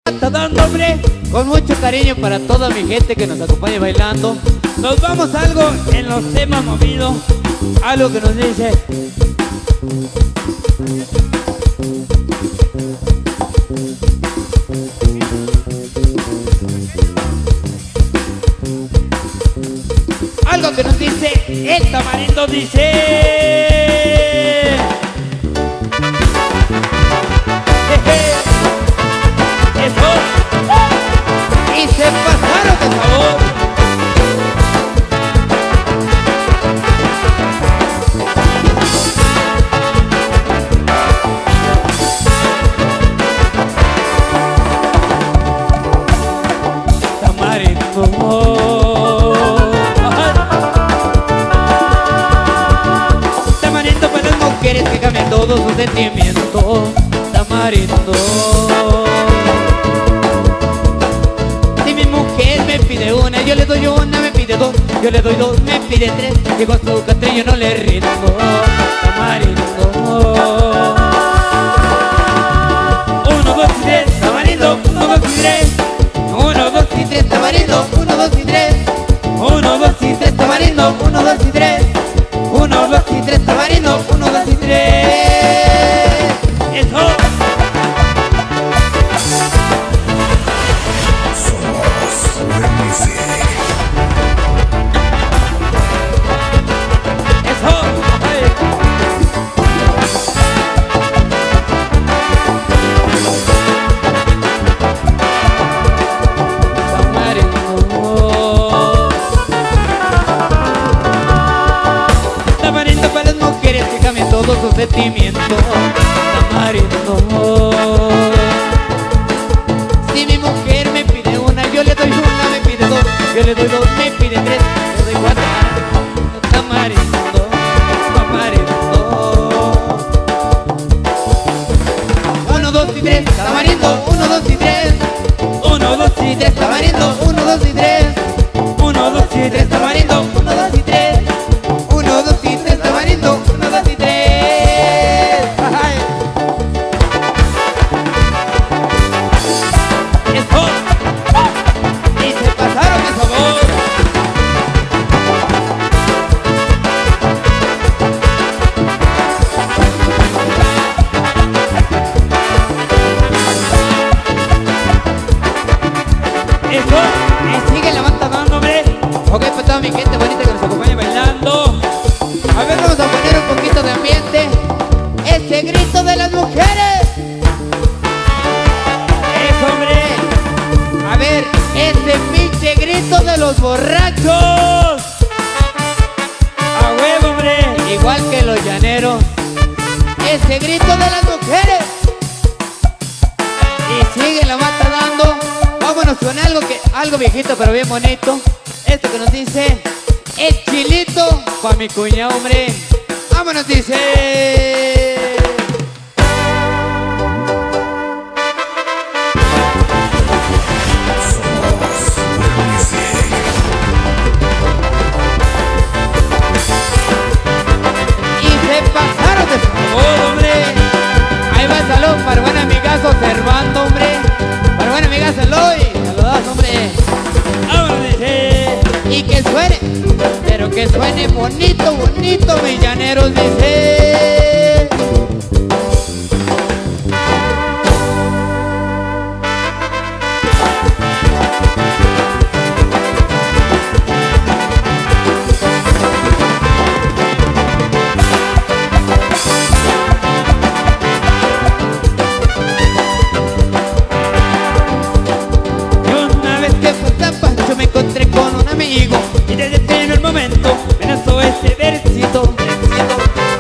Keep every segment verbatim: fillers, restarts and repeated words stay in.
Está dando, hombre, con mucho cariño para toda mi gente que nos acompaña bailando. Nos vamos a algo en los temas movidos, algo que nos dice. Algo que nos dice el tamarindo, dice. Eso. Y se pasaron de sabor. Tamarindo. Tamarindo para las mujeres que cambian todos sus sentimientos. Tamarindo. Si mi mujer me pide una, yo le doy una, me pide dos, yo le doy dos, me pide tres, y con su castrillo no le rindo. Tamarindo. Uno, dos y tres, tamarindo, uno, dos y tres. Uno, dos y tres, tamarindo, uno, dos y tres. Uno, dos y tres, tamarindo, uno, dos y tres. Uno, dos y tres, tamarindo, uno, dos y tres. Eso. Todos sus sentimientos. Tamarindo. Si mi mujer me pide una, yo le doy una, me pide dos, yo le doy dos, me pide tres, yo le doy cuatro. Tamarindo, tamarindo. Uno, dos y tres, tamarindo, uno, dos y tres. Uno, dos y tres, tamarindo, uno, dos y tres. Uno, dos y tres, tamarindo, uno, dos y tres. Uno, dos y tres, tamarindo, uno, dos y tres. Ok, pues toda mi gente bonita que nos acompaña bailando. A ver, vamos a poner un poquito de ambiente. Ese grito de las mujeres. Eso, hombre. A ver, ese pinche grito de los borrachos. A huevo, hombre. Igual que los llaneros. Ese grito de las mujeres. Y sigue la mata dando. Vámonos con algo que, algo viejito pero bien bonito. Esto que nos dice el chilito pa' mi cuña, hombre. Vámonos, dice. Y se pasaron de favor, hombre. Ahí va el salón para buen amigazo Servando, hombre. Para buen amigazo Eloy. Saludos, hombre. Vámonos, dice. Y que suene, pero que suene bonito, bonito, villaneros, dice. Y una vez que fue San Pancho me encontré con un amigo. Y desde el primer momento me nació ese versito, versito.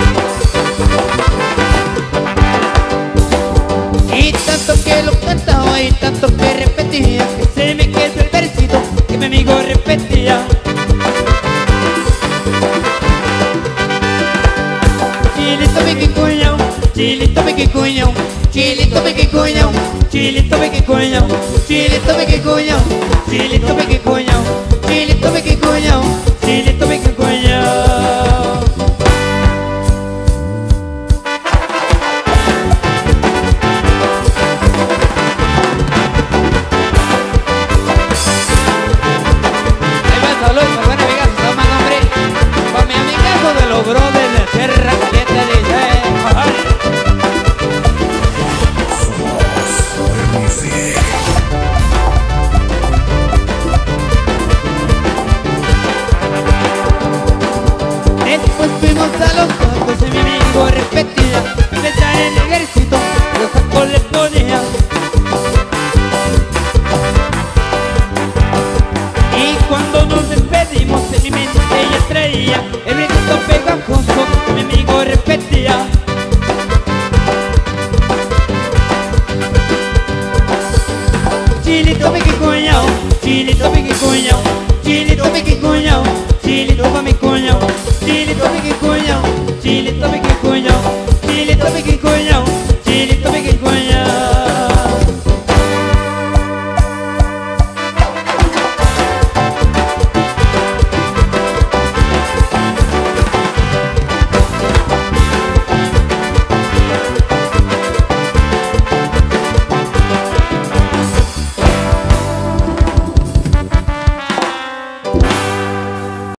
Y tanto que lo cantaba y tanto que repetía, que se me quedó el versito que mi amigo repetía. Chilito me que cuñao, chilito me que cuñao, chilito me que cuñao, chilito me que cuñao, chilito me que cuñao, chilito me que cuñao, chilito me que cuñao, chilito me que cuñao. chilito piqui cuñao, chilito piqui cuñao, chilito piqui cuñao, chilito pa' mi cuñao, chilito piqui cuñao, chilito piqui cuñao, chilito piqui cuñao.